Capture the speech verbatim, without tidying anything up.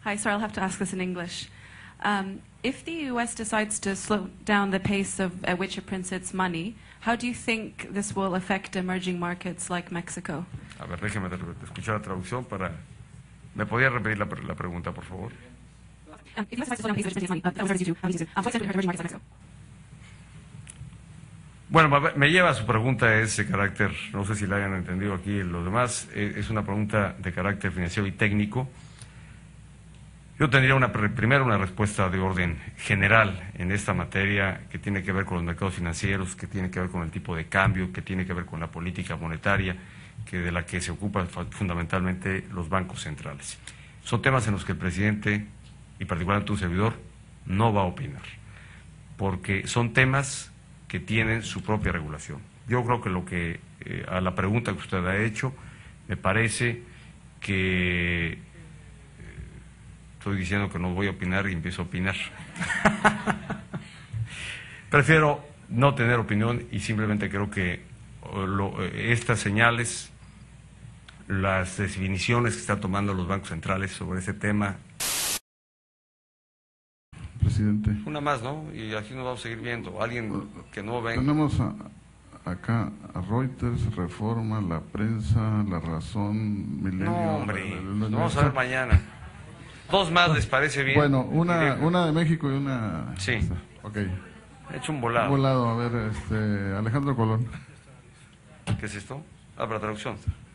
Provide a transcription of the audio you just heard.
Hi, sorry, I'll have to ask this in English. Um, if the U S decides to slow down the pace of at which it prints its money, how do you think this will affect emerging markets like Mexico? A ver, déjeme escuchar la traducción para... ¿Me podía repetir la, la pregunta, por favor? Um, if the U S decides to slow down the pace at which it prints its money, uh, that was very easy to, um, easy to. Um, what extent will it hurt emerging markets like Mexico? Bueno, me lleva a su pregunta ese carácter, no sé si la hayan entendido aquí los demás, es una pregunta de carácter financiero y técnico. Yo tendría una, primero una respuesta de orden general en esta materia que tiene que ver con los mercados financieros, que tiene que ver con el tipo de cambio, que tiene que ver con la política monetaria, que de la que se ocupan fundamentalmente los bancos centrales. Son temas en los que el presidente, y particularmente un servidor, no va a opinar, porque son temas que tienen su propia regulación. Yo creo que lo que, eh, a la pregunta que usted ha hecho, me parece que eh, estoy diciendo que no voy a opinar y empiezo a opinar. Prefiero no tener opinión y simplemente creo que lo, estas señales, las definiciones que están tomando los bancos centrales sobre ese tema. Presidente. Una más, ¿no? Y así nos vamos a seguir viendo. Alguien que no venga. Tenemos a, acá a Reuters, Reforma, La Prensa, La Razón, Milenio. No, hombre, la, la, la, nos vamos a ver mañana. Dos más, ¿les parece bien? Bueno, una, una de México y una... Sí. Esta. Ok. He hecho un volado. Un volado, a ver, este, Alejandro Colón. ¿Qué es esto? Ah, para traducción.